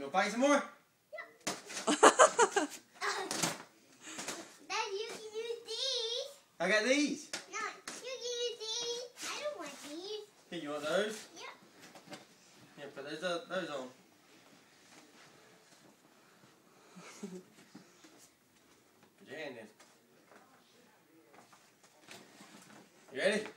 You gonna paint some more? Dad, you can use these. I got these. No, you can use these. I don't want these. Here, you want those? Yep. Yeah, put those on. Put your hand in. You ready?